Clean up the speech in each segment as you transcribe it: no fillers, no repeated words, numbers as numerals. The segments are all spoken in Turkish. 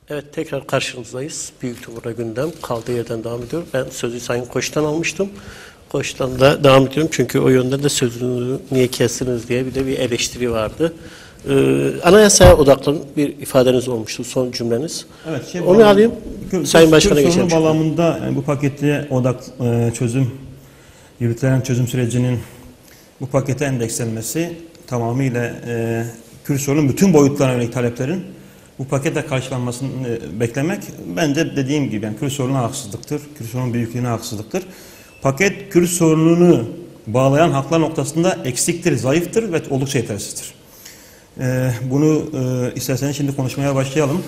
Evet, tekrar karşınızdayız. Büyük Tumura Gündem kaldığı yerden devam ediyor. Ben sözü Sayın Koç'tan almıştım. Koç'tan da devam ediyorum çünkü o yönde de sözünü niye kestiniz diye bir eleştiri vardı. Anayasaya odaklı bir ifadeniz olmuştu, son cümleniz. Evet, onu alayım. Sayın Başkan'a geçelim. Sorunu bağlamında bu pakette yürütülen çözüm sürecinin bu pakete endekslenmesi tamamıyla Kürt sorunun bütün boyutlarına yönelik taleplerin bu pakete karşılanmasını beklemek bence dediğim gibi yani Kürt sorununa haksızlıktır. Kürt sorunun büyüklüğüne haksızlıktır. Paket Kürt sorununu bağlayan haklar noktasında eksiktir, zayıftır ve oldukça yetersizdir. Bunu isterseniz şimdi konuşmaya başlayalım.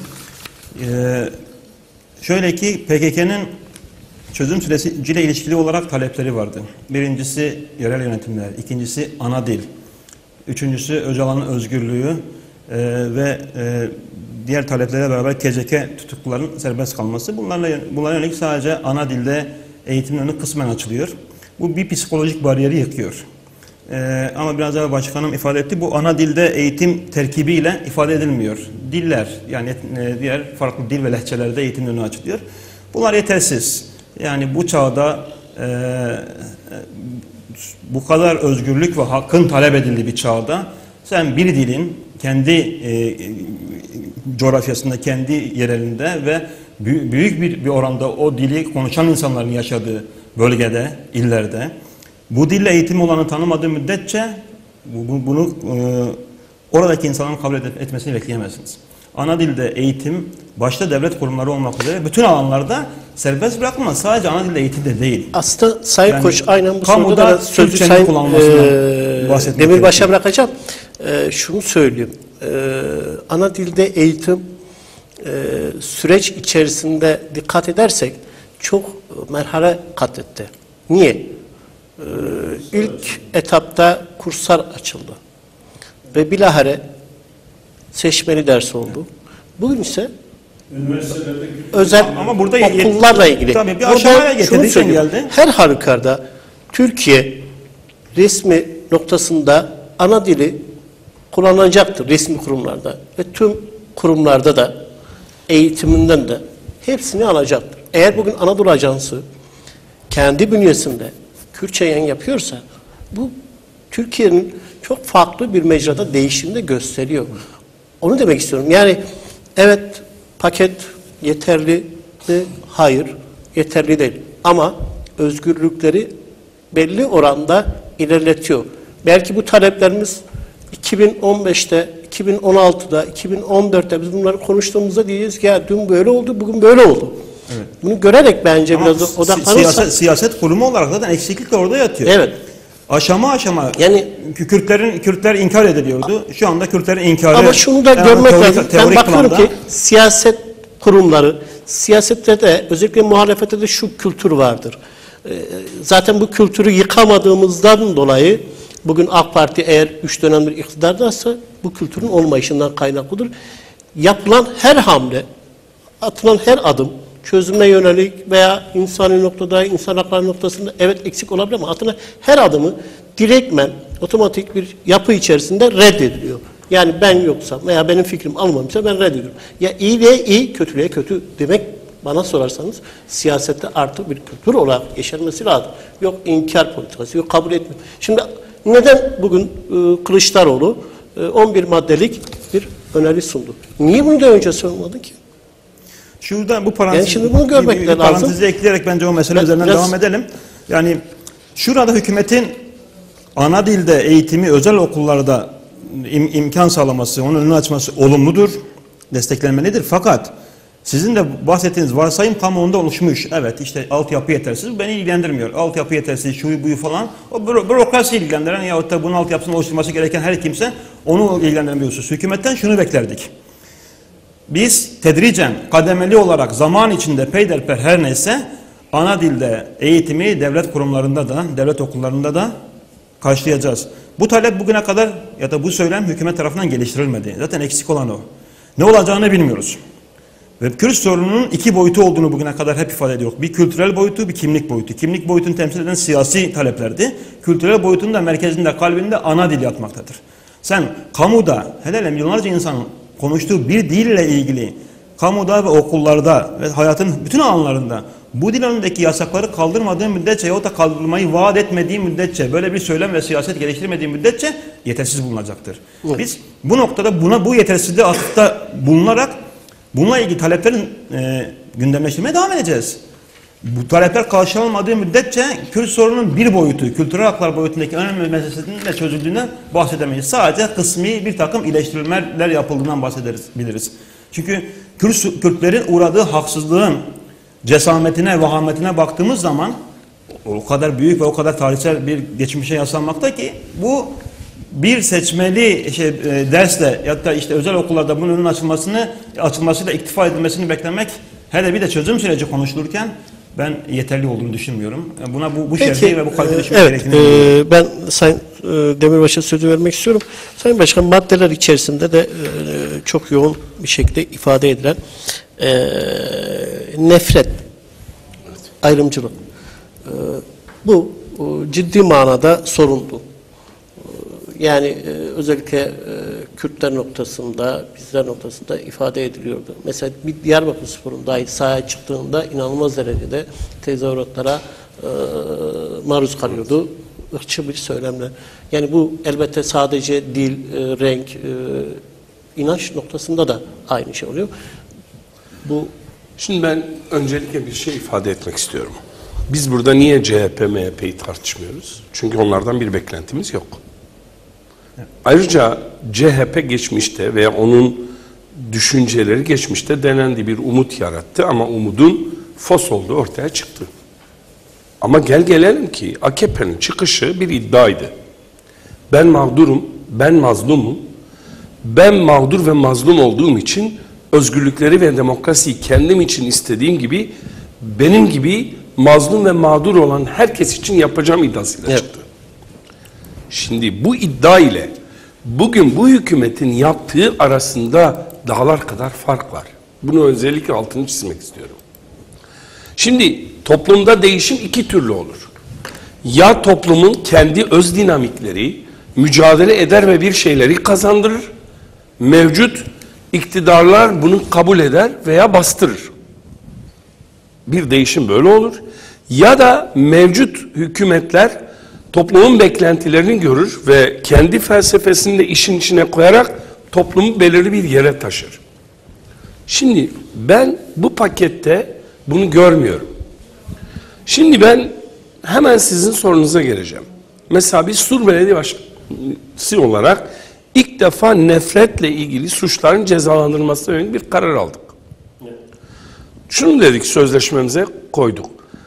Şöyle ki PKK'nın çözüm süreciyle ilişkili olarak talepleri vardı. Birincisi yerel yönetimler, ikincisi ana dil, üçüncüsü Öcalan'ın özgürlüğü ve diğer taleplere beraber KCK tutukluların serbest kalması. Bunlara yönelik sadece ana dilde eğitimin önü kısmen açılıyor. Bu bir psikolojik bariyeri yıkıyor. Ama biraz evvel başkanım ifade etti, bu ana dilde eğitim terkibiyle ifade edilmiyor. Diller, yani diğer farklı dil ve lehçelerde eğitimin önü açılıyor. Bunlar yetersiz. Yani bu çağda bu kadar özgürlük ve hakkın talep edildiği bir çağda sen bir dilin kendi coğrafyasında, kendi yerelinde ve büyük bir oranda o dili konuşan insanların yaşadığı bölgede, illerde bu dille eğitim olanı tanımadığı müddetçe bunu oradaki insanların kabul etmesini bekleyemezsiniz. Ana dilde eğitim başta devlet kurumları olmak üzere bütün alanlarda serbest bırakılmaz. Sadece ana dilde eğitim de değil. Aslında Sayın yani, Koç aynen bu soruda da sözü Sayın Demirbaş'a bırakacağım. Şunu söyleyeyim. Ana dilde eğitim süreç içerisinde dikkat edersek çok merhale kat etti. Niye? İlk etapta kurslar açıldı. Ve bilahare seçmeli ders oldu. Bugün ise özel ama burada okullarla ilgili. Tabii bir aşamaya getirdi, geldi. Her halükarda Türkiye resmi noktasında ana dili kullanacaktır resmi kurumlarda ve tüm kurumlarda da eğitiminden de hepsini alacaktır. Eğer bugün Anadolu Ajansı kendi bünyesinde Kürtçe yayın yapıyorsa bu Türkiye'nin çok farklı bir mecrada değişimini de gösteriyor. Onu demek istiyorum. Yani evet paket yeterli mi? Hayır. Yeterli değil. Ama özgürlükleri belli oranda ilerletiyor. Belki bu taleplerimiz 2015'te, 2016'da, 2014'te biz bunları konuştuğumuzda diyeceğiz ki ya dün böyle oldu, bugün böyle oldu. Evet. Bunu görerek bence ama biraz odaklanırsak... Siyaset kurumu olarak zaten eksiklik de orada yatıyor. Evet. Aşama aşama yani Kürtler inkar ediliyordu. Şu anda Kürtlerin inkarı... Ama şunu da görmek lazım. Ben bakıyorum ki siyaset kurumları, siyasette de özellikle muhalefette de şu kültür vardır. Zaten bu kültürü yıkamadığımızdan dolayı bugün AK Parti eğer 3 dönemdir iktidardaysa bu kültürün olmayışından kaynaklıdır. Yapılan her hamle, atılan her adım çözüme yönelik veya insani noktada, insan hakları noktasında evet eksik olabilir ama atılan her adımı direktmen otomatik bir yapı içerisinde reddediliyor. Yani ben yoksam veya benim fikrim alınmamışsa ben reddediyorum. Ya iyiliğe iyi, kötülüğe kötü demek bana sorarsanız siyasette artık bir kültür olarak yeşermesi lazım. Yok inkar politikası, yok kabul etmiyor. Şimdi neden bugün Kılıçdaroğlu 11 maddelik bir öneri sundu? Niye bunu da önce sunmadı ki? Şurada bu parantezi, yani şimdi bunu görmek lazım. Parantezi ekleyerek bence o mesele üzerinden devam edelim. Yani şurada hükümetin ana dilde eğitimi özel okullarda imkan sağlaması, onun önünü açması olumludur, desteklenmelidir. Fakat sizin de bahsettiğiniz varsayım kamuoyunda oluşmuş. Evet işte altyapı yetersiz, beni ilgilendirmiyor. Altyapı yetersiz, şuyu buyu falan. O bürokrasi ilgilendiren yahut da bunun altyapısını oluşturması gereken her kimse onu ilgilendirmiyorsunuz. Hükümetten şunu beklerdik. Biz tedricen, kademeli olarak zaman içinde peyderpey her neyse ana dilde eğitimi devlet kurumlarında da, devlet okullarında da karşılayacağız. Bu talep bugüne kadar ya da bu söylem hükümet tarafından geliştirilmedi. Zaten eksik olan o. Ne olacağını bilmiyoruz. Ve Kürt sorununun iki boyutu olduğunu bugüne kadar hep ifade ediyor. Bir kültürel boyutu, bir kimlik boyutu. Kimlik boyutunu temsil eden siyasi taleplerdi. Kültürel boyutunun da merkezinde, kalbinde ana dil yatmaktadır. Sen kamuda hele milyonlarca insanın konuştuğu bir dille ilgili kamuda ve okullarda ve hayatın bütün alanlarında bu dil önündeki yasakları kaldırmadığı müddetçe yahut da kaldırmayı vaat etmediği müddetçe, böyle bir söylem ve siyaset geliştirmediği müddetçe yetersiz bulunacaktır. Evet. Biz bu noktada bu yetersizliğe atıfta bulunarak bununla ilgili taleplerin gündemleştirmeye devam edeceğiz. Bu talepler karşılanmadığı müddetçe Kürt sorunun bir boyutu, kültürel haklar boyutundaki önemli meselesinin de çözüldüğünden bahsedemeyiz. Sadece kısmi bir takım iyileştirmeler yapıldığından bahsedebiliriz. Çünkü Kürtlerin uğradığı haksızlığın cesametine, vahametine baktığımız zaman o kadar büyük ve o kadar tarihsel bir geçmişe yaslanmakta ki bu bir seçmeli dersle ya da işte özel okullarda bunun önünün açılmasıyla iktifa edilmesini beklemek, hele bir de çözüm süreci konuşulurken ben yeterli olduğunu düşünmüyorum. Buna bu şerhi ve bu kalbi düşmek gerektiğini düşünüyorum. Ben Sayın Demirbaş'a sözü vermek istiyorum. Sayın Başkan, maddeler içerisinde de çok yoğun bir şekilde ifade edilen nefret, ayrımcılık, bu ciddi manada sorundu. Yani özellikle Kürtler noktasında, bizler noktasında ifade ediliyordu. Mesela bir Diyarbakırspor'un dahi sahaya çıktığında inanılmaz derecede tezahüratlara maruz kalıyordu. Irkçı bir söylemle. Yani bu elbette sadece dil, renk, inanç noktasında da aynı şey oluyor. Şimdi ben öncelikle bir şey ifade etmek istiyorum. Biz burada niye CHP, MHP'yi tartışmıyoruz? Çünkü onlardan bir beklentimiz yok. Ayrıca CHP geçmişte veya onun düşünceleri geçmişte denendi, bir umut yarattı ama umudun fos olduğu ortaya çıktı. Ama gelelim ki AKP'nin çıkışı bir iddiaydı. Ben mağdurum, ben mazlumum. Ben mağdur ve mazlum olduğum için özgürlükleri ve demokrasiyi kendim için istediğim gibi benim gibi mazlum ve mağdur olan herkes için yapacağım iddiasıyla çıktı. Şimdi bu iddia ile bugün bu hükümetin yaptığı arasında dağlar kadar fark var. Bunu özellikle altını çizmek istiyorum. Şimdi toplumda değişim iki türlü olur. Ya toplumun kendi öz dinamikleri mücadele eder ve bir şeyleri kazandırır. Mevcut iktidarlar bunu kabul eder veya bastırır. Bir değişim böyle olur. Ya da mevcut hükümetler toplumun beklentilerini görür ve kendi felsefesini de işin içine koyarak toplumu belirli bir yere taşır. Şimdi ben bu pakette bunu görmüyorum. Şimdi ben hemen sizin sorunuza geleceğim. Mesela biz Sur Belediye Başkanı olarak ilk defa nefretle ilgili suçların cezalandırılmasına yönelik bir karar aldık. Şunu dedik, sözleşmemize koyduk.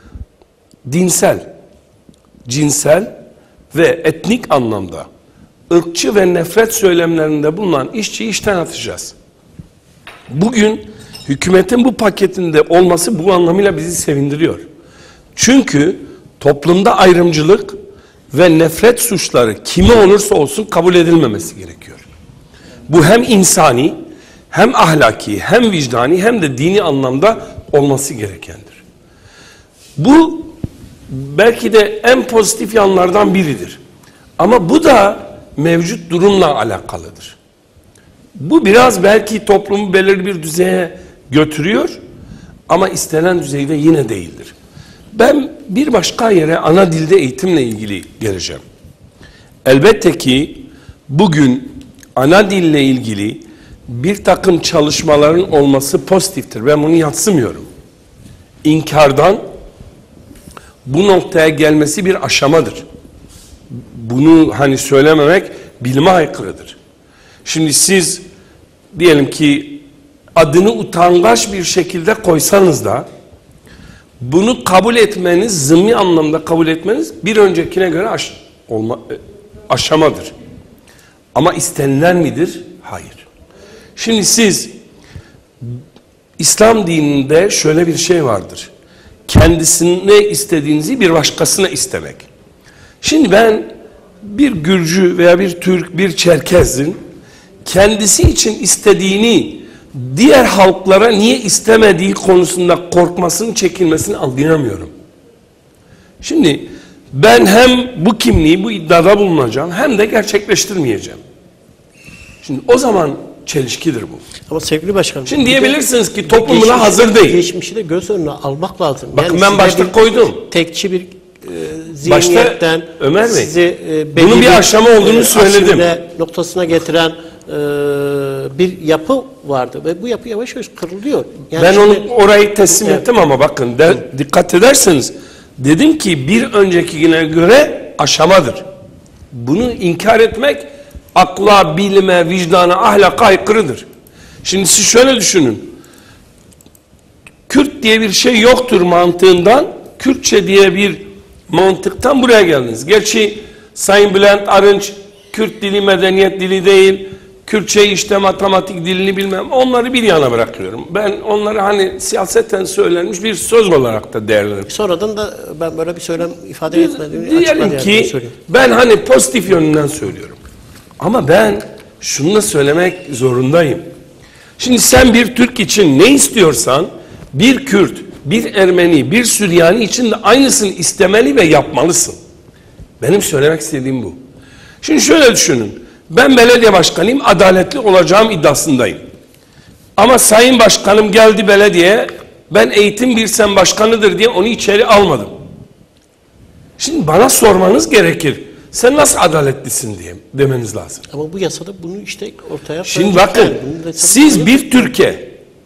Dinsel, cinsel ve etnik anlamda ırkçı ve nefret söylemlerinde bulunan işçiyi işten atacağız. Bugün hükümetin bu paketinde olması bu anlamıyla bizi sevindiriyor. Çünkü toplumda ayrımcılık ve nefret suçları kime olursa olsun kabul edilmemesi gerekiyor. Bu hem insani, hem ahlaki, hem vicdani, hem de dini anlamda olması gerekendir. Bu belki de en pozitif yanlardan biridir. Ama bu da mevcut durumla alakalıdır. Bu biraz belki toplumu belirli bir düzeye götürüyor ama istenen düzeyde yine değildir. Ben bir başka yere ana dilde eğitimle ilgili geleceğim. Elbette ki bugün ana dille ilgili bir takım çalışmaların olması pozitiftir. Ben bunu yadsımıyorum. İnkardan bu noktaya gelmesi bir aşamadır. Bunu hani söylememek bilime aykırıdır. Şimdi siz diyelim ki adını utangaç bir şekilde koysanız da bunu kabul etmeniz, zımni anlamda kabul etmeniz bir öncekine göre aşamadır. Ama istenilen midir? Hayır. Şimdi siz İslam dininde şöyle bir şey vardır. Kendisine istediğinizi bir başkasına istemek. Şimdi ben bir Gürcü veya bir Türk, bir Çerkez'in kendisi için istediğini diğer halklara niye istemediği konusunda korkmasını, çekinmesini anlayamıyorum. Şimdi ben hem bu kimliği, bu iddiada bulunacağım hem de gerçekleştirmeyeceğim. Şimdi o zaman çelişkidir bu. Ama sevgili başkanım. Şimdi diyebilirsiniz ki toplum buna hazır değil. Geçmişi de göz önüne almak lazım. Bakın ben başta koydum. Tekçi bir zihniyetten başta, Ömer Bey, sizi bunun bir aşama olduğunu söyledim. Noktasına getiren bir yapı vardı ve bu yapı yavaş yavaş kırılıyor. Yani ben şimdi, orayı teslim ettim ama bakın dikkat ederseniz dedim ki bir öncekine göre aşamadır. Bunu inkar etmek akla, bilime, vicdana, ahlaka aykırıdır. Şimdi siz şöyle düşünün. Kürt diye bir şey yoktur mantığından, Kürtçe diye bir mantıktan buraya geldiniz. Gerçi Sayın Bülent Arınç Kürt dili medeniyet dili değil, Kürtçe işte matematik dilini bilmem, onları bir yana bırakıyorum. Ben onları hani siyaseten söylenmiş bir söz olarak da değerlendiriyorum. Sonradan da ben böyle bir söylem ifade etmediğimi diyelim ki ben hani pozitif yönünden söylüyorum. Ama ben şunu da söylemek zorundayım. Şimdi sen bir Türk için ne istiyorsan bir Kürt, bir Ermeni, bir Süryani için de aynısını istemeli ve yapmalısın. Benim söylemek istediğim bu. Şimdi şöyle düşünün. Ben belediye başkanıyım, adaletli olacağım iddiasındayım. Ama sayın başkanım geldi belediyeye, ben eğitim bilsem başkanıdır diye onu içeri almadım. Şimdi bana sormanız gerekir. Sen nasıl adaletlisin diye demeniz lazım. Ama bu yasada bunu işte ortaya şimdi bakın, siz bir Türkiye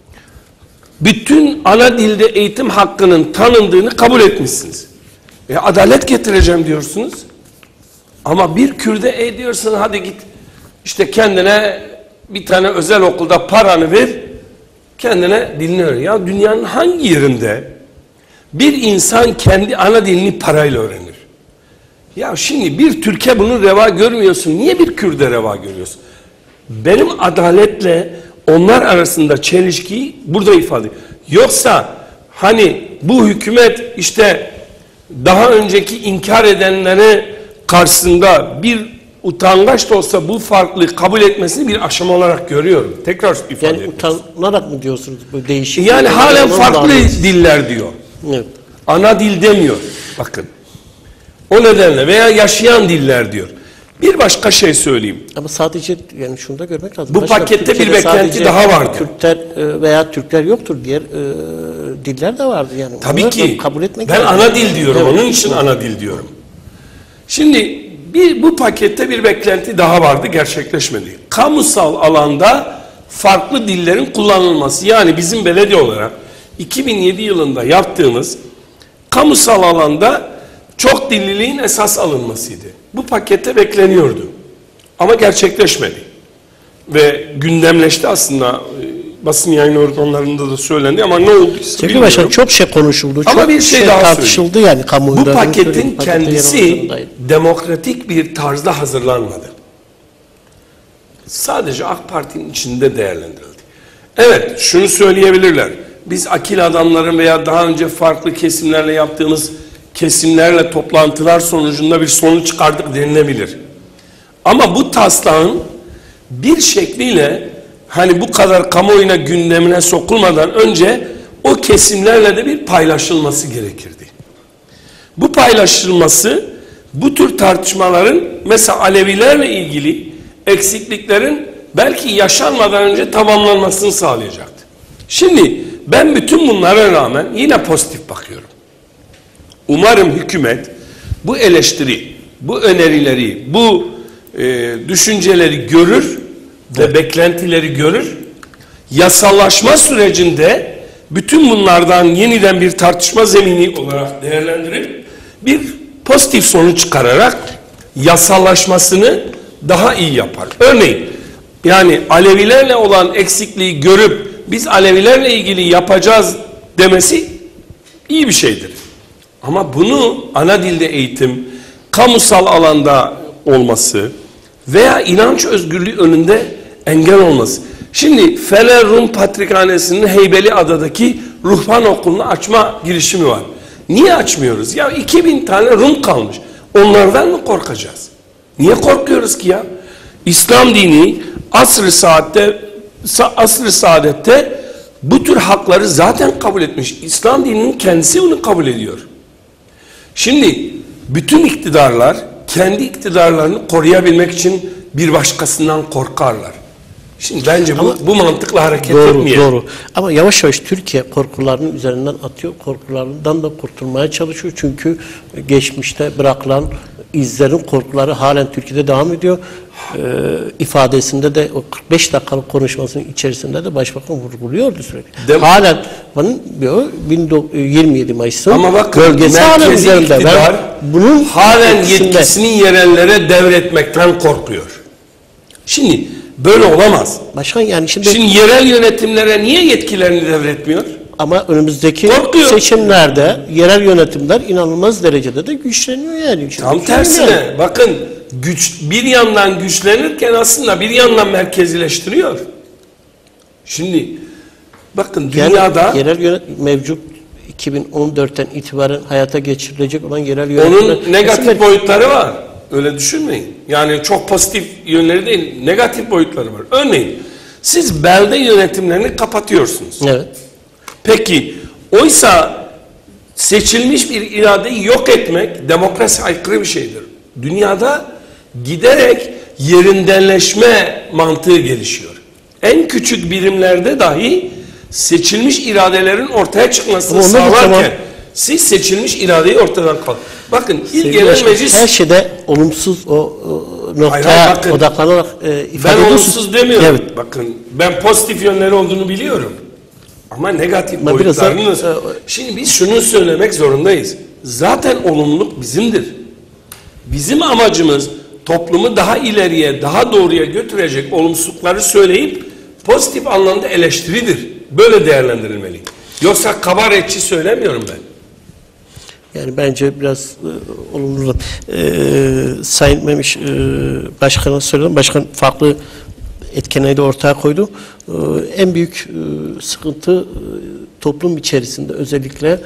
bütün ana dilde eğitim hakkının tanındığını kabul etmişsiniz. Adalet getireceğim diyorsunuz. Ama bir Kürt'e diyorsun hadi git işte kendine bir tane özel okulda paranı ver, kendine dilini öğren. Ya dünyanın hangi yerinde bir insan kendi ana dilini parayla öğrenir? Ya şimdi bir Türkiye bunu reva görmüyorsun. Niye bir Kürt'e reva görüyorsun? Benim adaletle onlar arasında çelişkiyi burada ifade ediyor. Yoksa hani bu hükümet işte daha önceki inkar edenleri karşısında bir utangaç da olsa bu farklılığı kabul etmesini bir aşama olarak görüyorum. Tekrar ifade yani ediyorum. utanarak mı diyorsunuz bu değişik? Yani halen farklı diller diyor. Evet. Ana dil demiyor. Bakın. O nedenle veya yaşayan diller diyor. Bir başka şey söyleyeyim. Ama sadece yani şunu da görmek lazım. Bu Başka pakette Türkiye'de bir beklenti daha vardı. Kürtler veya Türkler yoktur. Diğer diller de vardı yani. Tabii ki. Kabul etmek ben lazım. ana dil diyorum. Evet. Onun için ana dil diyorum. Şimdi bu pakette bir beklenti daha vardı, gerçekleşmedi. Kamusal alanda farklı dillerin kullanılması. Yani bizim belediye olarak 2007 yılında yaptığımız kamusal alanda çok dilliliğin esas alınmasıydı. Bu pakette bekleniyordu. Ama gerçekleşmedi. Ve gündemleşti aslında. Basın yayın organlarında da söylendi ama ne oldu? Sevgili Başkan çok şey konuşuldu. Ama çok bir şey daha tartışıldı söyleyeyim. Yani kamuoyunda. Bu paketin kendisi demokratik bir tarzda hazırlanmadı. Sadece AK Parti'nin içinde değerlendirildi. Evet, şunu söyleyebilirler. Biz akil adamların veya daha önce farklı kesimlerle yaptığımız kesimlerle toplantılar sonucunda bir sonuç çıkardık denilebilir. Ama bu taslağın bir şekliyle hani bu kadar kamuoyuna gündemine sokulmadan önce o kesimlerle de bir paylaşılması gerekirdi. Bu paylaşılması bu tür tartışmaların mesela Alevilerle ilgili eksikliklerin belki yaşanmadan önce tamamlanmasını sağlayacaktı. Şimdi ben bütün bunlara rağmen yine pozitif bakıyorum. Umarım hükümet bu eleştiri, bu önerileri, bu düşünceleri görür ve beklentileri görür. Yasallaşma sürecinde bütün bunlardan yeniden bir tartışma zemini olarak değerlendirip bir pozitif sonuç çıkararak yasallaşmasını daha iyi yapar. Örneğin yani Alevilerle olan eksikliği görüp biz Alevilerle ilgili yapacağız demesi iyi bir şeydir. Ama bunu ana dilde eğitim, kamusal alanda olması veya inanç özgürlüğü önünde engel olması. Şimdi Fener Rum Patrikhanesi'nin Heybeliada'daki ruhban okulunu açma girişimi var. Niye açmıyoruz? Ya 2000 tane Rum kalmış. Onlardan mı korkacağız? Niye korkuyoruz ki ya? İslam dini asr-ı saadette bu tür hakları zaten kabul etmiş. İslam dininin kendisi bunu kabul ediyor. Şimdi bütün iktidarlar kendi iktidarlarını koruyabilmek için bir başkasından korkarlar. Şimdi bence bu mantıkla hareket Doğru, etmeyelim. doğru. Ama yavaş yavaş Türkiye korkularının üzerinden atıyor. Korkularından da kurtulmaya çalışıyor. Çünkü geçmişte bırakılan izlerin korkuları halen Türkiye'de devam ediyor. İfadesinde de o 45 dakikalık konuşmasının içerisinde de Başbakan vurguluyordu sürekli. Halen diyor 27 Mayıs'ın ama bakın, bölgesi halen merkezi üzerinde. iktidar Bunun halen etkisinde. yetkisini yerellere devretmekten korkuyor. Şimdi böyle olamaz. Başkan yani şimdi yerel yönetimlere niye yetkilerini devretmiyor? ama önümüzdeki Korkuyor. seçimlerde yerel yönetimler inanılmaz derecede de güçleniyor yani. Tam tersine bakın güç bir yandan güçlenirken aslında bir yandan merkezileştiriyor. Şimdi bakın dünyada yerel mevcut 2014'ten itibaren hayata geçirilecek olan yerel yönetimler onun negatif boyutları var. Öyle düşünmeyin. Yani çok pozitif yönleri değil, negatif boyutları var. Örneğin siz belde yönetimlerini kapatıyorsunuz. Evet. Peki oysa seçilmiş bir iradeyi yok etmek demokrasi aykırı bir şeydir. Dünyada giderek yerindenleşme mantığı gelişiyor. En küçük birimlerde dahi seçilmiş iradelerin ortaya çıkmasını sağlarken siz seçilmiş iradeyi ortadan kaldır. Bakın ilk genel meclis her şeyde olumsuz o noktaya odaklanarak ifade ediyorsunuz. Ben olumsuz demiyorum. Evet. Bakın ben pozitif yönleri olduğunu biliyorum. Ama negatif boyutlarını... Şimdi biz şunu söylemek zorundayız. Zaten olumluluk bizimdir. Bizim amacımız toplumu daha ileriye, daha doğruya götürecek olumsuzlukları söyleyip pozitif anlamda eleştiridir. Böyle değerlendirilmeli. Yoksa kabaretçi söylemiyorum ben. Yani bence biraz olumlu. Sayın Memiş Başkan'a söyledim. Başkan farklı etkenleri de ortaya koydu. En büyük sıkıntı toplum içerisinde özellikle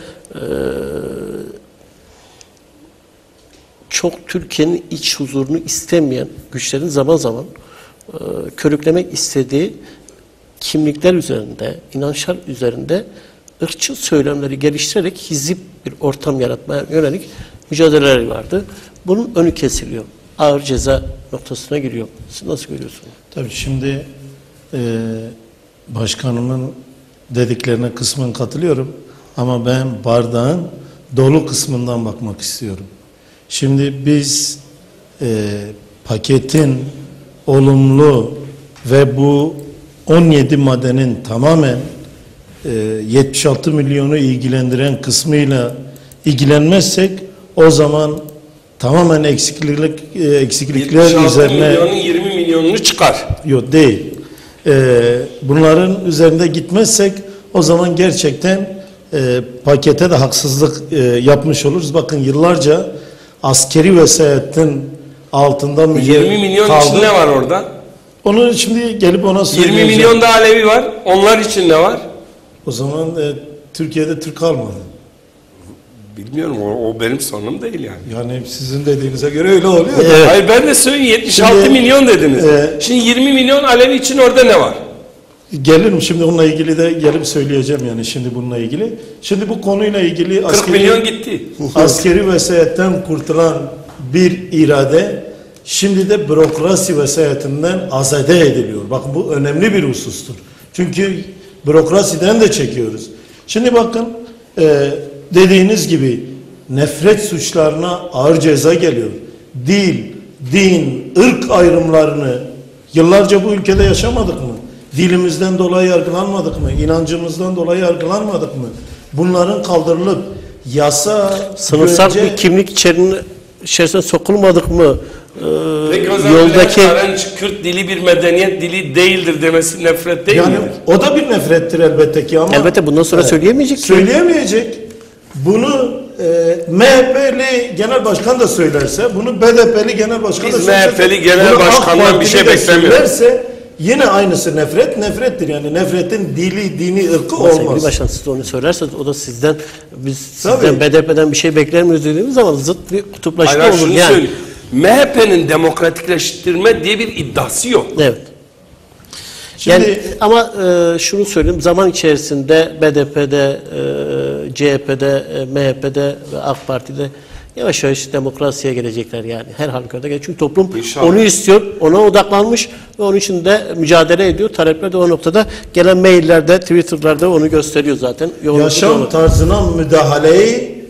çok Türkiye'nin iç huzurunu istemeyen güçlerin zaman zaman körüklemek istediği kimlikler üzerinde, inançlar üzerinde ırkçı söylemleri geliştirerek hizip bir ortam yaratmaya yönelik mücadeleleri vardı. Bunun önü kesiliyor. Ağır ceza noktasına giriyor. Siz nasıl görüyorsunuz? Tabii şimdi başkanımın dediklerine kısmen katılıyorum. Ama ben bardağın dolu kısmından bakmak istiyorum. Şimdi biz paketin olumlu ve bu 17 maddenin tamamen 76 milyonu ilgilendiren kısmıyla ilgilenmezsek o zaman tamamen eksiklikler üzerine 20 milyonunu çıkar. Yok değil. Bunların üzerinde gitmezsek o zaman gerçekten pakete de haksızlık yapmış oluruz. Bakın yıllarca askeri vesayetin altında 20 milyon kaldı. için ne var orada? Onu şimdi gelip ona söyleyeceğim. 20 milyon da Alevi var. Onlar için ne var? O zaman Türkiye'de Türk kalmadı. Bilmiyorum. O benim sorunum değil yani. Yani sizin dediğinize göre öyle oluyor. Evet. Hayır ben de söyleyeyim 76 Şimdi, milyon dediniz. Şimdi 20 milyon Alevi için orada ne var? Gelirim şimdi onunla ilgili de gelip söyleyeceğim yani şimdi bununla ilgili. Şimdi bu konuyla ilgili 40 milyon gitti. askeri vesayetten kurtulan bir irade şimdi de bürokrasi vesayetinden azade ediliyor. Bakın bu önemli bir husustur. Çünkü bürokrasiden de çekiyoruz. Şimdi bakın dediğiniz gibi nefret suçlarına ağır ceza geliyor. Dil, din, ırk ayrımlarını yıllarca bu ülkede yaşamadık mı? Dilimizden dolayı yargılanmadık mı? İnancımızdan dolayı yargılanmadık mı? Bunların kaldırılıp yasa, sınıfsal bir kimlik içerisine sokulmadık mı? Peki o zaman Yoldaki Kürt dili bir medeniyet dili değildir demesi nefret değil yani mi? o da bir nefrettir elbette ki ama elbette bundan sonra söyleyemeyecek ki. söyleyemeyecek. Bunu MHP'li genel başkan da söylerse, bunu BDP'li genel başkan da Biz söylerse, MHP'li genel bunu AK başkandan bir şey Partili de beklemiyoruz. söylerse, yine aynısı nefrettir. Yani nefretin dili, dini, ırkı Sevgili olmaz. Başkan siz de onu söylerseniz o da sizden biz Tabii. sizden BDP'den bir şey beklemiyoruz dediğimiz zaman zıt bir kutuplaşma Hayır, olur şunu yani. söyleyeyim. MHP'nin demokratikleştirme diye bir iddiası yok. Evet. Şimdi, Yani ama şunu söyleyeyim, zaman içerisinde BDP'de, CHP'de, MHP'de ve AK Parti'de yavaş yavaş demokrasiye gelecekler yani her halükarda. Çünkü toplum İnşallah. onu istiyor, ona odaklanmış. ve onun için de mücadele ediyor. Talepler de o noktada gelen maillerde, Twitter'larda onu gösteriyor zaten. Yaşam tarzına müdahaleyi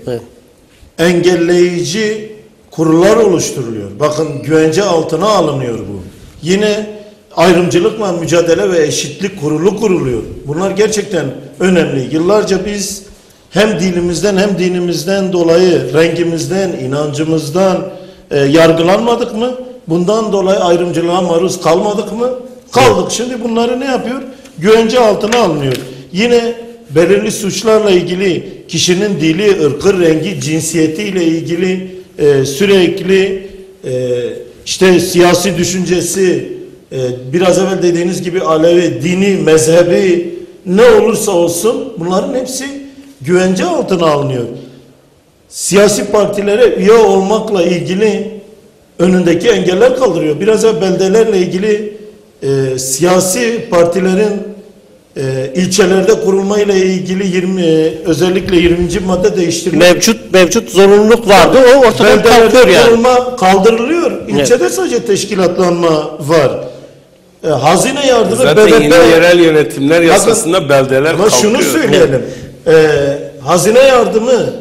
engelleyici kurullar oluşturuluyor. Bakın güvence altına alınıyor bu. Yine ayrımcılıkla mücadele ve eşitlik kurulu kuruluyor. Bunlar gerçekten önemli. Yıllarca biz hem dilimizden hem dinimizden dolayı rengimizden, inancımızdan yargılanmadık mı? Bundan dolayı ayrımcılığa maruz kalmadık mı? Kaldık. Şimdi bunları ne yapıyor? Güvence altına alınıyor. Yine belirli suçlarla ilgili kişinin dili, ırkı, rengi, cinsiyetiyle ilgili sürekli işte siyasi düşüncesi, biraz evvel dediğiniz gibi Alevi, dini, mezhebi ne olursa olsun bunların hepsi güvence altına alınıyor. Siyasi partilere üye olmakla ilgili önündeki engeller kaldırıyor. Biraz evvel beldelerle ilgili siyasi partilerin ilçelerde kurulmayla ilgili özellikle 20. madde değiştirilmiş. Mevcut zorunluluk vardı. O ortadan kalkıyor yani. Kurulma kaldırılıyor. İlçede sadece teşkilatlanma var. Hazine yardımı Zaten BDP, yeni yerel yönetimler yasasında beldeler ama kalkıyor. şunu söyleyelim. Hazine yardımı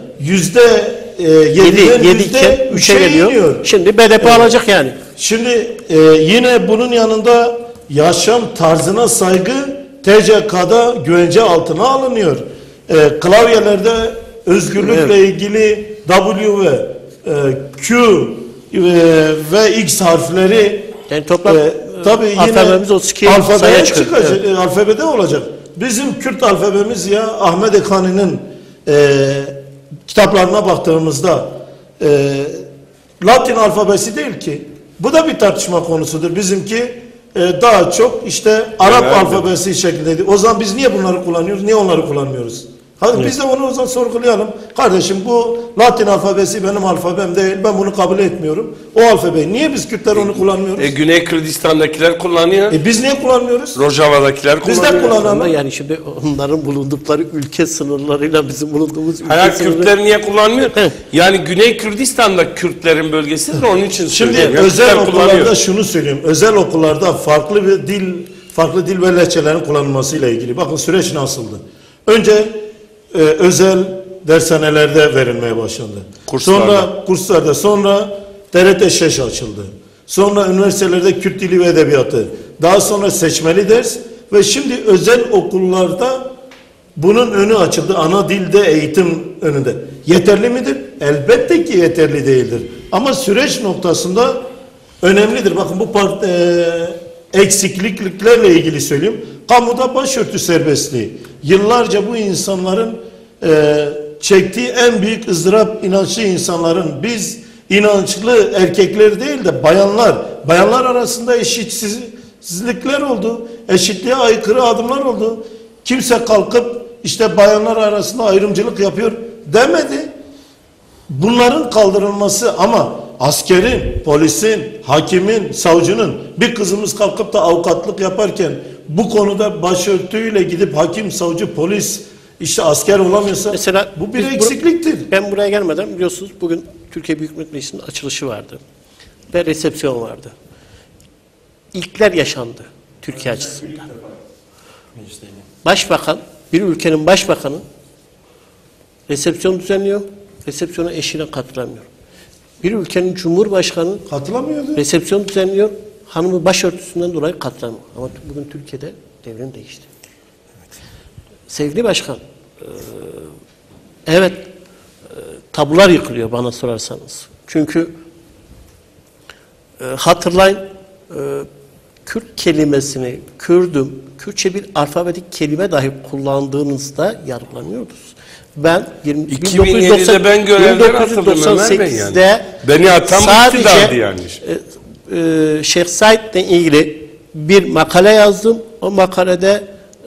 %7'den %3'e geliyor. iniyor. Şimdi BDP alacak yani. Şimdi yine bunun yanında yaşam tarzına saygı TCK'da güvence altına alınıyor. Klavyelerde özgürlükle ilgili W ve Q ve X harfleri Yani toplam tabii yine alfabemiz 32 sayıya çıkacak. Alfabede olacak. Bizim Kürt alfabemiz ya Ahmet Ekani'nin kitaplarına baktığımızda Latin alfabesi değil ki. Bu da bir tartışma konusudur. Bizimki daha çok işte Arap alfabesi şeklindeydi. O zaman biz niye bunları kullanıyoruz? Niye onları kullanmıyoruz? Hadi biz de onu o zaman sorgulayalım. Kardeşim bu Latin alfabesi benim alfabem değil. Ben bunu kabul etmiyorum. O alfabeyi. Niye biz Kürtler onu kullanmıyoruz? Güney Kürdistan'dakiler kullanıyor. Biz niye kullanmıyoruz? Rojava'dakiler Biz kullanıyor. de kullanalım. Ama yani şimdi onların bulundukları ülke sınırlarıyla bizim bulunduğumuz ülke Hayır, sınırları... Kürtler niye kullanmıyor? He. Yani Güney Kürdistan'da Kürtlerin bölgesidir, onun için Şimdi söylüyorum. Yani özel Kürtler okullarda kullanıyor. şunu söyleyeyim. Özel okullarda farklı dil ve lehçelerin kullanılmasıyla ilgili. Bakın süreç nasıldı? Önce özel dershanelerde verilmeye başlandı. Sonra kurslarda, sonra TRT Şeş açıldı. Sonra üniversitelerde Kürt dili ve edebiyatı. Daha sonra seçmeli ders ve şimdi özel okullarda bunun önü açıldı. Ana dilde eğitim önünde. Yeterli midir? Elbette ki yeterli değildir. Ama süreç noktasında önemlidir. Bakın bu eksikliklerle ilgili söyleyeyim. Kamuda başörtü serbestliği. Yıllarca bu insanların çektiği en büyük ızdırap inançlı insanların, biz inançlı erkekler değil de bayanlar arasında eşitsizlikler oldu. Eşitliğe aykırı adımlar oldu. Kimse kalkıp işte bayanlar arasında ayrımcılık yapıyor demedi. Bunların kaldırılması ama askerin, polisin, hakimin, savcının bir kızımız kalkıp da avukatlık yaparken bu konuda başörtüyle gidip hakim, savcı, polis işte asker olamıyorsa mesela bu bir eksikliktir. Ben buraya gelmeden biliyorsunuz bugün Türkiye Büyük Millet Meclisi'nin açılışı vardı ve resepsiyon vardı. İlkler yaşandı Türkiye açısından. Başbakan, bir ülkenin başbakanı resepsiyon düzenliyor, resepsiyona eşine katılamıyor. Bir ülkenin cumhurbaşkanı Katılamıyordu. resepsiyon düzenliyor, hanımı başörtüsünden dolayı katılamıyor. Ama bugün Türkiye'de devrim değişti. Sevgili başkan, evet, tabular yıkılıyor bana sorarsanız. Çünkü hatırlayın, Kürt kelimesini, Kürdüm, Kürtçe bir alfabetik kelime dahi kullandığınızda yargılanıyordunuz. Ben 2007'de ben görevden atıldım Ömer Bey yani. Beni atan bu iktidardı yani. Şeyh Said'le ilgili bir makale yazdım. O makalede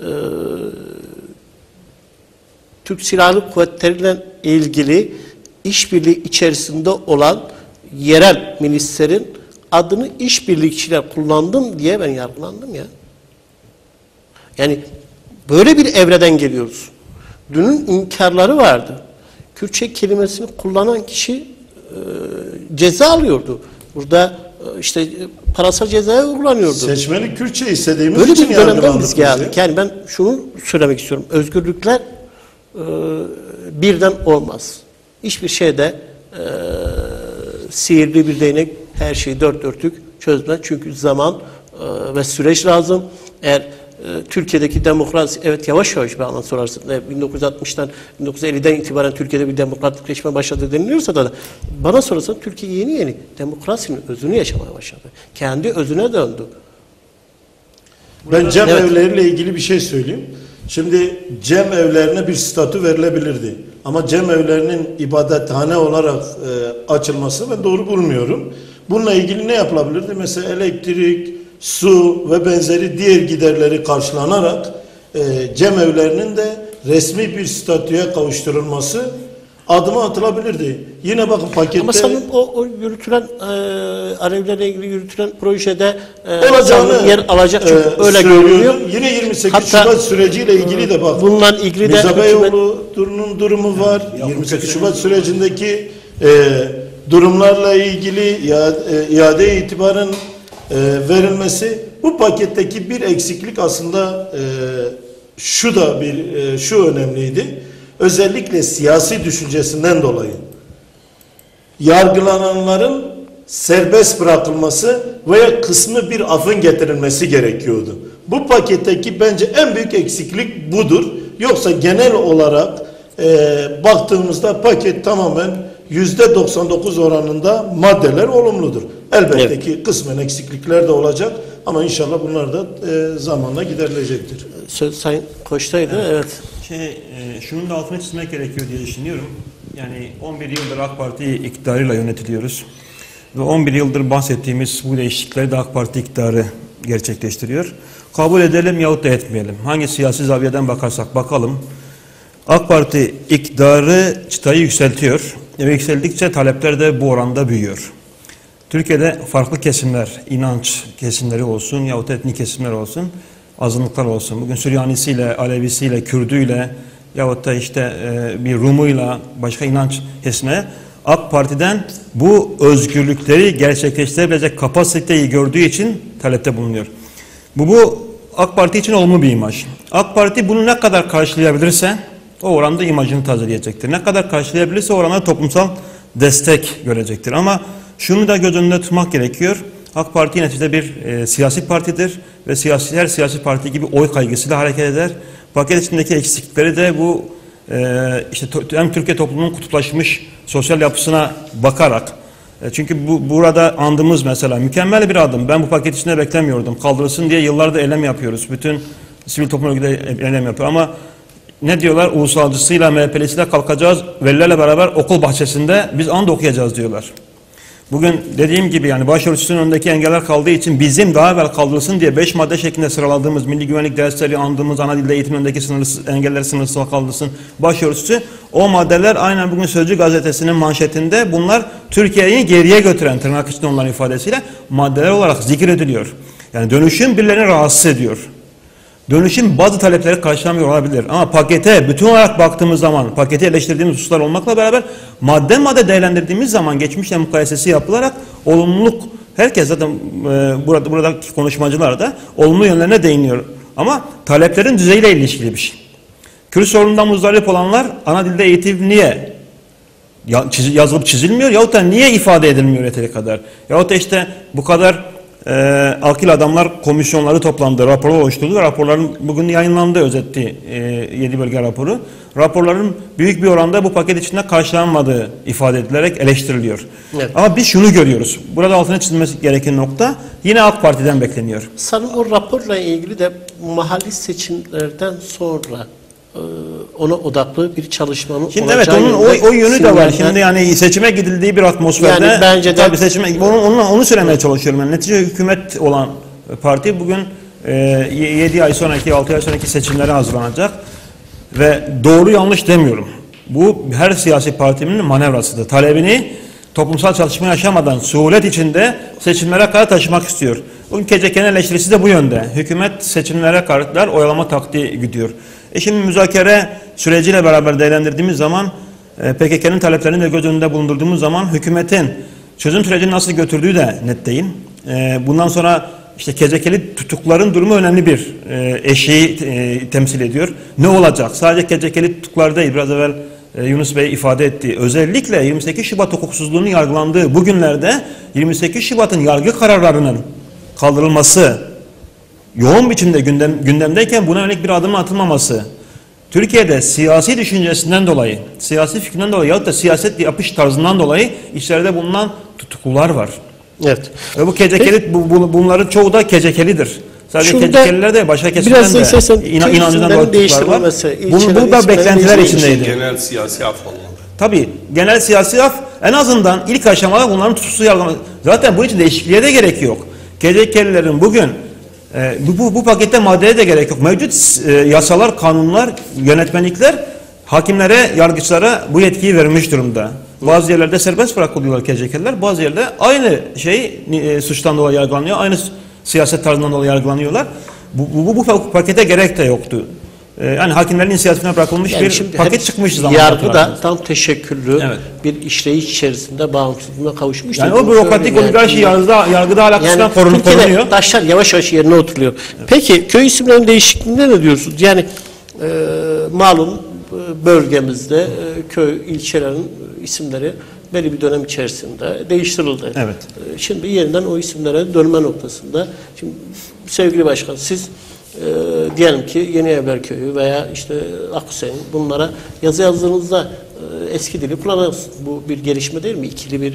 Türk Silahlı Kuvvetleri'yle ilgili işbirliği içerisinde olan yerel milislerin adını işbirlikçiler kullandım diye ben yargılandım ya. Yani böyle bir evreden geliyoruz. Dünün inkarları vardı. Kürtçe kelimesini kullanan kişi ceza alıyordu. Burada işte parasal cezaya uygulanıyordu. Seçmeni Kürtçe istediğimiz Böyle için bir dönemden yargılandık biz geldik. Yani ben şunu söylemek istiyorum. Özgürlükler birden olmaz. Hiçbir şeyde sihirli bir değnek her şeyi dört dörtlük çözmez. Çünkü zaman ve süreç lazım. Eğer Türkiye'deki demokrasi, evet yavaş yavaş bana sorarsın. 1960'tan 1950'den itibaren Türkiye'de bir demokratikleşme başladı deniliyorsa da bana sorarsan Türkiye yeni yeni demokrasinin özünü yaşamaya başladı. Kendi özüne döndü. Ben cem evleriyle ilgili bir şey söyleyeyim. Şimdi cem evlerine bir statü verilebilirdi. Ama cem evlerinin ibadethane olarak açılması ben doğru bulmuyorum. Bununla ilgili ne yapılabilirdi? Mesela elektrik, su ve benzeri diğer giderleri karşılanarak cem evlerinin de resmi bir statüye kavuşturulması adıma atılabilirdi. Yine bakın pakette... Ama sanırım o yürütülen Alevilerle ilgili yürütülen projede olacağını yer alacak çünkü öyle görünüyor. Yine 28 Hatta, Şubat süreciyle ilgili de bak. Bununla ilgili de Mirza Beyoğlu'nun durumu var. 28 Şubat sürecindeki durumlarla ilgili iade itibarın verilmesi, bu paketteki bir eksiklik aslında şu önemliydi. Özellikle siyasi düşüncesinden dolayı yargılananların serbest bırakılması veya kısmı bir affın getirilmesi gerekiyordu. Bu paketteki bence en büyük eksiklik budur. Yoksa genel olarak baktığımızda paket tamamen %99 oranında maddeler olumludur. Elbette evet. ki kısmen eksiklikler de olacak ama inşallah bunlar da zamanla giderilecektir. Söz Sayın Koç'taydı. Evet. Şunun da altını çizmek gerekiyor diye düşünüyorum. Yani 11 yıldır AK Parti iktidarıyla yönetiliyoruz. Ve 11 yıldır bahsettiğimiz bu değişiklikleri de AK Parti iktidarı gerçekleştiriyor. Kabul edelim yahut da etmeyelim. Hangi siyasi zaviyeden bakarsak bakalım. AK Parti iktidarı çıtayı yükseltiyor. Ve yükseldikçe talepler de bu oranda büyüyor. Türkiye'de farklı kesimler, inanç kesimleri olsun yahut etnik kesimler olsun, azınlıklar olsun. Bugün Süryanisiyle, Alevisiyle, Kürdüyle yahut da işte bir Rumuyla başka inanç kesimine AK Parti'den bu özgürlükleri gerçekleştirebilecek kapasiteyi gördüğü için talepte bulunuyor. Bu AK Parti için olumlu bir imaj. AK Parti bunu ne kadar karşılayabilirse o oranda imajını tazeleyecektir. Ne kadar karşılayabilirse o oranda toplumsal destek görecektir. Ama şunu da göz önünde tutmak gerekiyor. AK Parti neticede bir siyasi partidir ve her siyasi parti gibi oy kaygısıyla hareket eder. Paket içindeki eksiklikleri de bu işte hem Türkiye toplumunun kutuplaşmış sosyal yapısına bakarak, çünkü burada andığımız mesela mükemmel bir adım. Ben bu paket içinde beklemiyordum. Kaldırılsın diye yıllardır eylem yapıyoruz. Bütün sivil toplum örgütleri eylem yapıyor ama ne diyorlar? Ulusalcısıyla, MHP'lisiyle kalkacağız. Velilerle beraber okul bahçesinde biz and okuyacağız diyorlar. Bugün dediğim gibi yani başörtüsünün önündeki engeller kaldığı için bizim daha evvel kaldırılsın diye 5 madde şeklinde sıraladığımız milli güvenlik dersleri andığımız ana dilde eğitim önündeki engeller sınırsız kaldırılsın başörtüsü, o maddeler aynen bugün Sözcü gazetesinin manşetinde bunlar Türkiye'yi geriye götüren, tırnak içinde onların ifadesiyle, maddeler olarak zikrediliyor. Yani dönüşüm birilerini rahatsız ediyor. Dönüşüm bazı talepleri karşılamıyor olabilir. Ama pakete bütün olarak baktığımız zaman, paketi eleştirdiğimiz hususlar olmakla beraber madde madde değerlendirdiğimiz zaman geçmişle mukayesesi yapılarak olumluluk, herkes zaten buradaki konuşmacılar da olumlu yönlerine değiniyor. Ama taleplerin düzeyiyle ilişkili bir şey. Kürt sorunundan muzdarip olanlar ana dilde eğitim niye yazılıp çizilmiyor yahut da niye ifade edilmiyor yeteri kadar? Yahut da işte bu kadar akil adamlar komisyonları toplandı, raporlar oluşturdu ve raporların bugün yayınlandı, özetti 7 bölge raporu. Raporların büyük bir oranda bu paket içinde karşılanmadığı ifade edilerek eleştiriliyor. Evet. Ama biz şunu görüyoruz. Burada altına çizilmesi gereken nokta yine AK Parti'den bekleniyor. Sanırım o raporla ilgili de mahalli seçimlerden sonra ona odaklı bir çalışmanın şimdi evet onun o yönü de var. Şimdi yani seçime gidildiği bir atmosferde yani bence de tabii seçime onu söylemeye çalışıyorum. Yani netice hükümet olan parti bugün 7 ay sonraki 6 ay sonraki seçimlere hazırlanacak ve doğru yanlış demiyorum. Bu her siyasi partinin manevrasıdır. Talebini toplumsal çalışma yaşamadan suhulet içinde seçimlere kadar taşımak istiyor. Bugün KCK'nin eleştirisi de bu yönde. Hükümet seçimlere kadar oyalama taktiği gidiyor. Şimdi müzakere süreciyle beraber değerlendirdiğimiz zaman PKK'nın taleplerini de göz önünde bulundurduğumuz zaman hükümetin çözüm sürecini nasıl götürdüğü de net değil. Bundan sonra işte Kecekeli tutukların durumu önemli bir eşiği temsil ediyor. Ne olacak? Sadece Kecekeli tutuklar değil. Biraz evvel Yunus Bey ifade etti. Özellikle 28 Şubat hukuksuzluğunun yargılandığı bu günlerde 28 Şubat'ın yargı kararlarının kaldırılması yoğun biçimde gündemdeyken buna yönelik bir adım atılmaması, Türkiye'de siyasi düşüncesinden dolayı, siyasi fikrinden dolayı yahut da siyaset yapış tarzından dolayı içeride bulunan tutuklular var. Evet. Ve bu Kecekeli, bunların çoğu da Kecekelidir. Sadece Kecekeliler de başka kesimden de inancından dolayı tutuklar var. Bu da beklentiler içindeydi. Genel siyasi af olmalı. Tabii genel siyasi af en azından ilk aşamada bunların tutuksuz yargılanması. Zaten bunun için değişikliğe de gerek yok. Kecekelilerin bugün bu pakette maddeye de gerek yok. Mevcut yasalar, kanunlar, yönetmelikler hakimlere, yargıçlara bu yetkiyi vermiş durumda. Bazı yerlerde serbest bırakılıyorlar Kecekeliler, bazı yerde aynı suçtan dolayı yargılanıyor, aynı siyaset tarzından dolayı yargılanıyorlar. Bu pakete gerek de yoktu. Yani hakimlerin inisiyatifine bırakılmış yani bir paket çıkmış zamanında. Yargı da tam teşekküllü bir işleyiş içerisinde bağımsızlığına kavuşmuş. Yani o bürokratik oligarşi yargıda hala kısmen korunuyor. Taşlar yavaş yavaş yerine oturuyor. Evet. Peki köy isimlerinin değişikliğinde ne diyorsunuz? Yani malum bölgemizde köy, ilçelerin isimleri belli bir dönem içerisinde değiştirildi. Evet. Şimdi yeniden o isimlere dönme noktasında. Şimdi sevgili başkan siz diyelim ki Yeni Evler Köyü veya işte Akhüseyin bunlara yazı yazdığınızda eski dili kullanıyorsunuz. Bu bir gelişme değil mi? İkili bir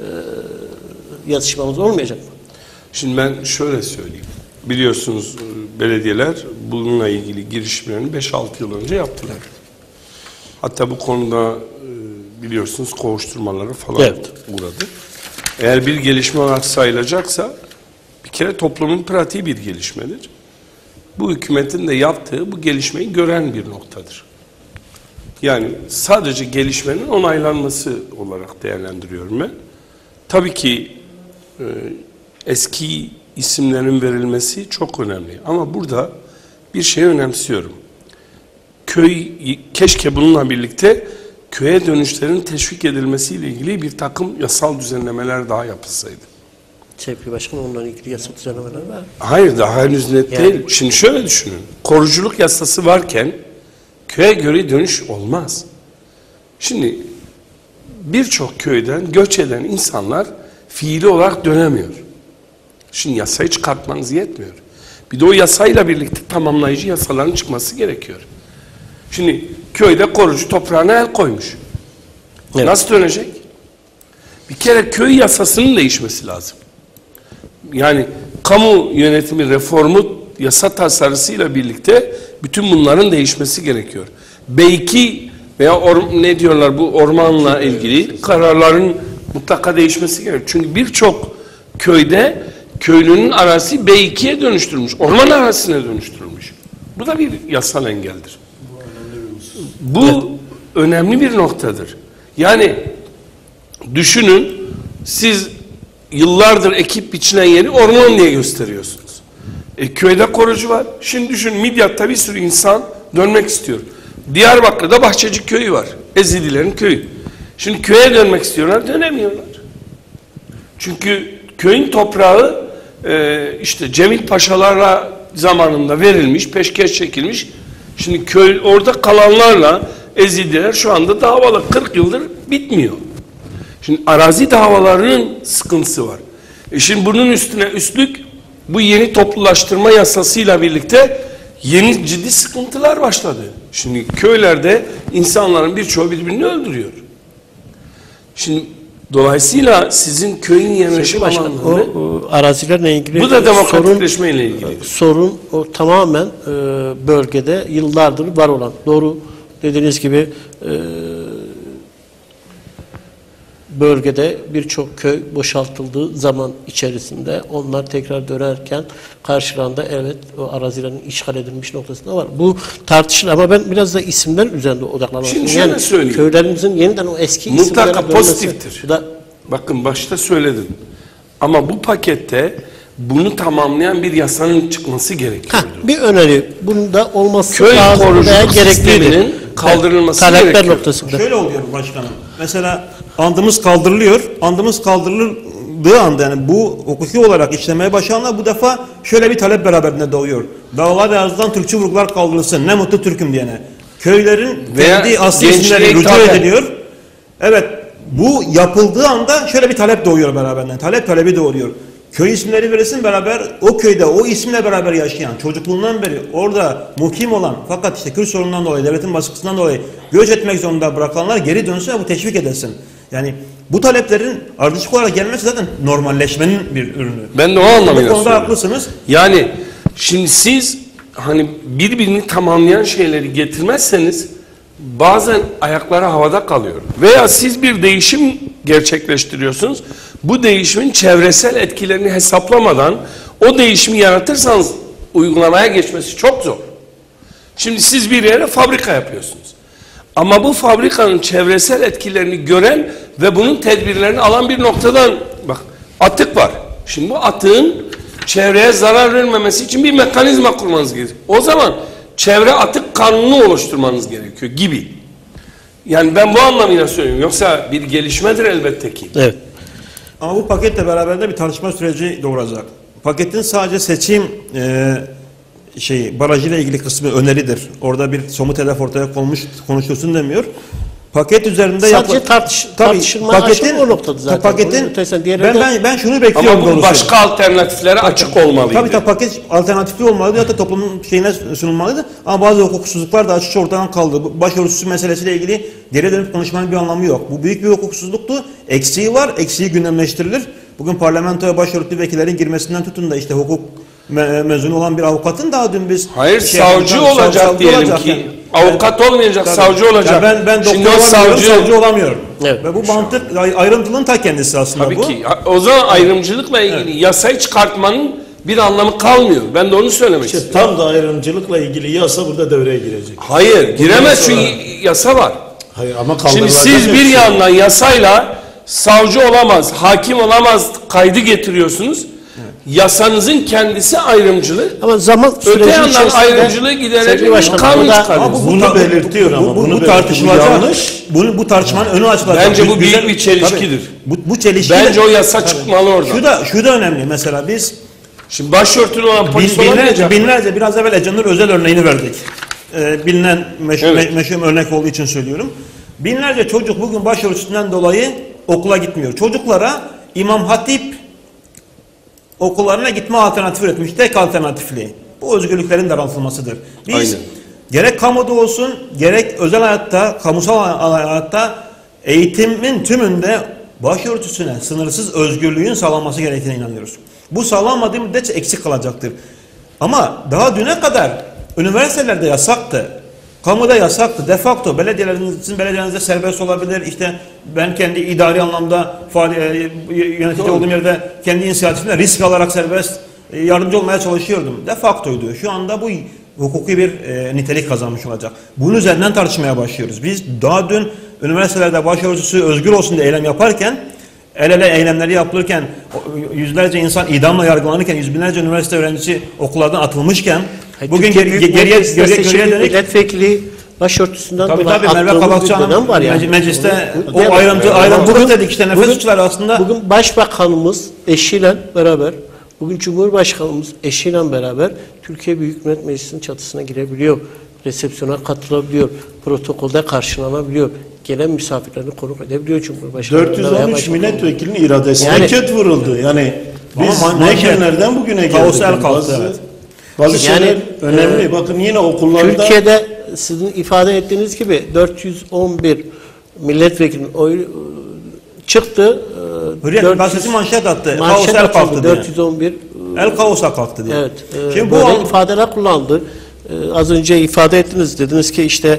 yazışmamız olmayacak mı? Şimdi ben şöyle söyleyeyim. Biliyorsunuz belediyeler bununla ilgili girişimlerini 5-6 yıl önce yaptılar. Hatta bu konuda biliyorsunuz kovuşturmaları falan uğradı. Eğer bir gelişme olarak sayılacaksa bir kere toplumun pratiği bir gelişmedir. Bu hükümetin de yaptığı bu gelişmeyi gören bir noktadır. Yani sadece gelişmenin onaylanması olarak değerlendiriyorum ben. Tabii ki eski isimlerin verilmesi çok önemli. Ama burada bir şey önemsiyorum. Keşke bununla birlikte köye dönüşlerin teşvik edilmesiyle ilgili bir takım yasal düzenlemeler daha yapılsaydı. Sevgili Başkan onunla ilgili yasal düzenlemeler var. Hayır daha henüz net değil. Şimdi şöyle düşünün. Koruculuk yasası varken köye göre dönüş olmaz. Şimdi birçok köyden göç eden insanlar fiili olarak dönemiyor. Şimdi yasayı çıkartmanız yetmiyor. Bir de o yasayla birlikte tamamlayıcı yasaların çıkması gerekiyor. Şimdi köyde korucu toprağına el koymuş. Evet. Nasıl dönecek? Bir kere köy yasasının değişmesi lazım. Yani kamu yönetimi reformu yasa tasarısıyla birlikte bütün bunların değişmesi gerekiyor. Belki veya ne diyorlar bu ormanla ilgili kararların mutlaka değişmesi gerekiyor. Çünkü birçok köyde köylünün arazisi B2'ye dönüştürülmüş. Orman arazisine dönüştürülmüş. Bu da bir yasal engeldir. Bu önemli bir noktadır. Yani düşünün siz yıllardır ekip biçilen yeri orman diye gösteriyorsunuz. Köyde korucu var. Şimdi düşün Midyat'ta bir sürü insan dönmek istiyor. Diyarbakır'da Bahçecik köyü var. Ezidilerin köyü. Şimdi köye dönmek istiyorlar, dönemiyorlar. Çünkü köyün toprağı işte Cemil Paşalarla zamanında verilmiş, peşkeş çekilmiş. Şimdi köy orada kalanlarla Ezidiler şu anda davalar 40 yıldır bitmiyor. Şimdi arazi davalarının sıkıntısı var. Şimdi bunun üstüne üstlük bu yeni toplulaştırma yasasıyla birlikte yeni ciddi sıkıntılar başladı. Şimdi köylerde insanların birçoğu birbirini öldürüyor. Şimdi dolayısıyla sizin köyün yerleşim alanları o arazilerle ilgili bu da demokratikleşmeyle ilgili. Sorun o tamamen bölgede yıllardır var olan. Doğru dediğiniz gibi bölgede birçok köy boşaltıldığı zaman içerisinde onlar tekrar dönerken karşılığında evet o arazilerin işgal edilmiş noktasında var. Bu tartışılır ama ben biraz da isimler üzerinde odaklanmak istiyorum. Şimdi şöyle söyleyeyim. Köylerimizin yeniden o eski mutlaka isimlere pozitiftir. Bakın başta söyledim. Ama bu pakette bunu tamamlayan bir yasanın çıkması gerekiyor. Bir öneri. Bunun da olması köy lazım veya gereklidir. Kaldırılması karakter gerekiyor. noktasında. Şöyle oluyor başkanım. Mesela andımız kaldırılıyor. Andımız kaldırıldığı anda yani bu hukuki olarak işlemeye başlayanlar bu defa şöyle bir talep beraberinde doğuyor. Dağlar yazılan Türkçe vurgular kaldırılsın. Ne mutlu Türk'üm diyene. Köylerin kendi asli isimleri rücu ediliyor. Evet, bu yapıldığı anda şöyle bir talep doğuyor beraberinde. Talebi doğuyor. Köy isimleri verilsin, beraber o köyde o isimle beraber yaşayan, çocukluğundan beri orada mukim olan fakat işte Kürt sorunundan dolayı, devletin baskısından dolayı göç etmek zorunda bırakılanlar geri dönse bu teşvik edilsin. Yani bu taleplerin ardışık olarak gelmesi zaten normalleşmenin bir ürünü. Ben de o anlamıyla bu konuda haklısınız. Yani şimdi siz hani birbirini tamamlayan şeyleri getirmezseniz bazen ayakları havada kalıyor. Veya siz bir değişim gerçekleştiriyorsunuz. Bu değişimin çevresel etkilerini hesaplamadan o değişimi yaratırsanız uygulamaya geçmesi çok zor. Şimdi siz bir yere fabrika yapıyorsunuz. Ama bu fabrikanın çevresel etkilerini gören ve bunun tedbirlerini alan bir noktadan bak atık var. Şimdi bu atığın çevreye zarar vermemesi için bir mekanizma kurmanız gerekiyor. O zaman çevre atık kanunu oluşturmanız gerekiyor gibi. Yani ben bu anlamıyla söylüyorum. Yoksa bir gelişmedir elbette ki. Evet. Ama bu paketle beraber de bir tartışma süreci doğuracak. Paketin sadece seçim barajıyla ilgili kısmı öneridir. Orada bir somut hedef ortaya konuşulsun demiyor. Paket üzerinde sadece tartışılma aşağı o noktada zaten. Paketin ben şunu bekliyorum. Ama bu başka alternatiflere açık olmalıydı. Tabii paket alternatifli olmalıydı ya da toplumun şeyine sunulmalıydı. Ama bazı hukuksuzluklar da açıkça ortadan kaldı. Başörtüsü meselesiyle ilgili geri dönüp konuşmanın bir anlamı yok. Bu büyük bir hukuksuzluktu. Eksiği var. Eksiği gündemleştirilir. Bugün parlamentoya başörtülü vekillerin girmesinden tutun da işte hukuk mezunu olan bir avukatın daha dün biz... Hayır savcı olacak diyelim ki. Yani. Avukat olmayacak, tabii, savcı olacak. Yani ben doktor savcı olamıyorum. Evet. Ve bu mantık ayrıntılığın ta kendisi aslında tabii bu. Tabii ki. O zaman ayrımcılıkla ilgili yasayı çıkartmanın bir anlamı kalmıyor. Ben de onu söylemek istiyorum. Tam da ayrımcılıkla ilgili yasa burada devreye girecek. Hayır, giremez çünkü yasa var. Hayır ama şimdi siz bir yandan yasayla savcı olamaz, hakim olamaz kaydı getiriyorsunuz. Yasanızın kendisi ayrımcılık. Ama zaman öte yandan ayrımcılığı giderecek bir kanun çıkarıyorsunuz. Bunu belirtiyor ama bu tartışılacak. Bu tartışmanın önü açılacak. Bence bu büyük bir çelişkidir. Bu çelişki. Bence o yasa çıkmalı orada. Şu da önemli. Mesela biz şimdi başörtülü olan polis olamayacak. Binlerce biraz evvel Ecenur özel örneğini verdik. Bilinen meşhur örnek olduğu için söylüyorum. Binlerce çocuk bugün başörtüsünden dolayı okula gitmiyor. Çocuklara İmam Hatip okullarına gitme alternatifi üretmiş. Tek alternatifli. Bu özgürlüklerin daraltılmasıdır. Biz aynen. Gerek kamuda olsun, gerek özel hayatta, kamusal hayatta eğitimin tümünde başörtüsüne sınırsız özgürlüğün sağlanması gerektiğine inanıyoruz. Bu sağlanmadığı müddetçe eksik kalacaktır. Ama daha düne kadar üniversitelerde yasaktı. Kamuda yasaktı. De facto belediyelerinizde serbest olabilir. İşte ben kendi idari anlamda yönetici olduğum yerde kendi inisiyatifimle risk alarak serbest yardımcı olmaya çalışıyordum. De factoydu. Şu anda bu hukuki bir nitelik kazanmış olacak. Bunun üzerinden tartışmaya başlıyoruz. Biz daha dün üniversitelerde başörtüsü özgür olsun diye eylem yaparken, el ele eylemleri yapılırken, yüzlerce insan idamla yargılanırken, yüz binlerce üniversite öğrencisi okullardan atılmışken, bugün geriye dönük milletvekili başörtüsünden tabii Merve Kabakçı'nın var yani. Mecliste o ayrımcılık dedik işte nefes uçları aslında. Bugün Başbakanımız eşiyle beraber, bugün Cumhurbaşkanımız eşiyle beraber Türkiye Büyük Millet Meclisi'nin çatısına girebiliyor. Resepsiyona katılabiliyor. Protokolde karşılanabiliyor. Gelen misafirlerini konuk edebiliyor Cumhurbaşkanı. 413 milletvekilinin iradesine ket vuruldu. Yani biz ne günlerden bugüne geldik. Kaosel kalktı. Evet. Bazı şeyler önemli. Bakın yine okullarda... Türkiye'de sizin ifade ettiğiniz gibi 411 milletvekilinin oyu çıktı. Hürriyet gazetesi manşet attı. Manşet Kaosel kalktı 411. El kaosa kalktı diye. Evet. Şimdi böyle ifadeler kullandı. Az önce ifade ettiniz. Dediniz ki işte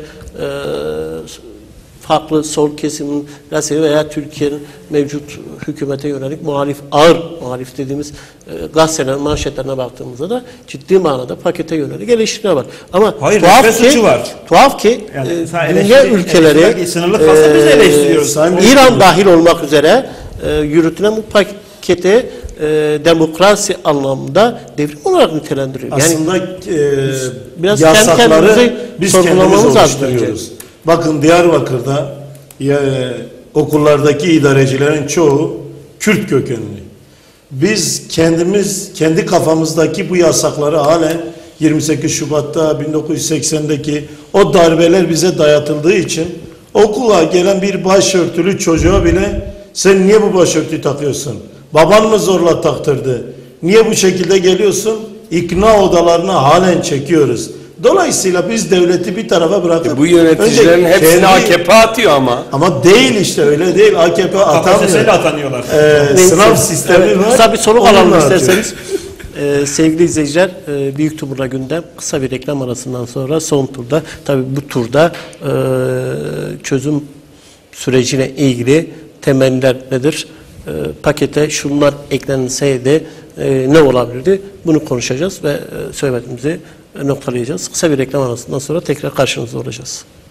farklı sol kesimin gazetesi veya Türkiye'nin mevcut hükümete yönelik ağır muhalif dediğimiz gazeteler manşetlerine baktığımızda da ciddi manada pakete yönelik eleştiriler var. Ama hayır, tuhaf ki yani, dünya ülkeleri sınırlı kalsa biz eleştiriyoruz. İran dahil olmak üzere yürütülen bu paketi demokrasi anlamında devrim olarak nitelendiriyor. Aslında biraz yasakları biz kendimiz sorgulamamız oluşturuyoruz. Bakın Diyarbakır'da okullardaki idarecilerin çoğu Kürt kökenli. Biz kendi kafamızdaki bu yasakları halen 28 Şubat'ta 1980'deki o darbeler bize dayatıldığı için okula gelen bir başörtülü çocuğa bile sen niye bu başörtüyü takıyorsun? Baban mı zorla taktırdı? Niye bu şekilde geliyorsun? İkna odalarına halen çekiyoruz. Dolayısıyla biz devleti bir tarafa bırakıp Bu yöneticilerin önce hepsini AKP atıyor ama. Ama değil işte öyle değil. AKP atamıyor. KPSS'yle atanıyorlar. Sınav sistemi var. Kısa bir soru Onunla alalım atıyor. isterseniz. Sevgili izleyiciler, Büyük Tumur'la gündem kısa bir reklam arasından sonra son turda, tabii bu turda çözüm sürecine ilgili temeller nedir? Pakete şunlar eklenseydi ne olabilirdi? Bunu konuşacağız ve söylememizi noktalayacağız. Kısa bir reklam arasından sonra tekrar karşınızda olacağız.